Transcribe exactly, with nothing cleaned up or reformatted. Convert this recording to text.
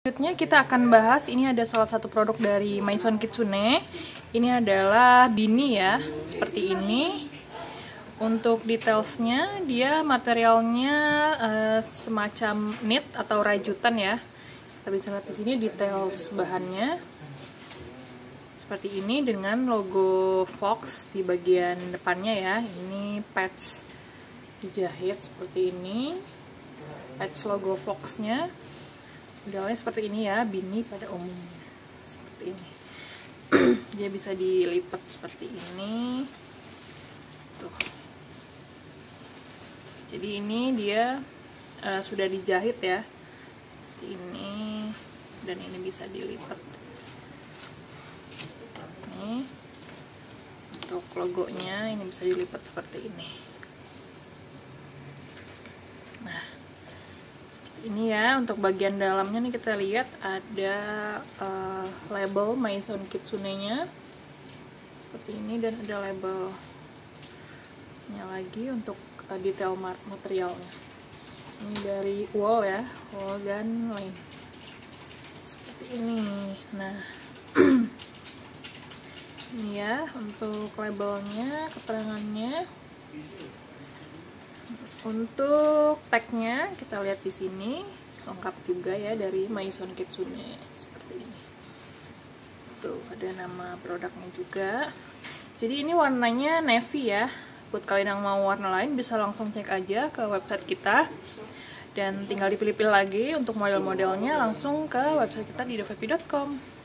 Selanjutnya kita akan bahas, ini ada salah satu produk dari Maison Kitsune. Ini adalah beanie ya, seperti ini. Untuk detailsnya, dia materialnya uh, semacam knit atau rajutan ya. Kita bisa lihat di sini details bahannya. Seperti ini dengan logo Fox di bagian depannya ya. Ini patch dijahit seperti ini. Patch logo Fox-nya. Modelnya seperti ini ya, beanie pada umumnya seperti ini. Dia bisa dilipat seperti ini. Tuh. Jadi ini dia uh, sudah dijahit ya, seperti ini, dan ini bisa dilipat. Ini untuk logonya ini bisa dilipat seperti ini. Nah. Ini ya, untuk bagian dalamnya nih kita lihat ada uh, label Maison Kitsune-nya seperti ini, dan ada labelnya lagi untuk uh, detail materialnya. Ini dari wool ya, wool dan lain seperti ini. Nah, ini ya untuk labelnya, keterangannya. Untuk tagnya kita lihat di sini lengkap juga ya, dari Maison Kitsune seperti ini. Tuh ada nama produknya juga. Jadi ini warnanya navy ya. Buat kalian yang mau warna lain bisa langsung cek aja ke website kita dan tinggal dipilih-pilih lagi. Untuk model-modelnya langsung ke website kita di dovepi dot com.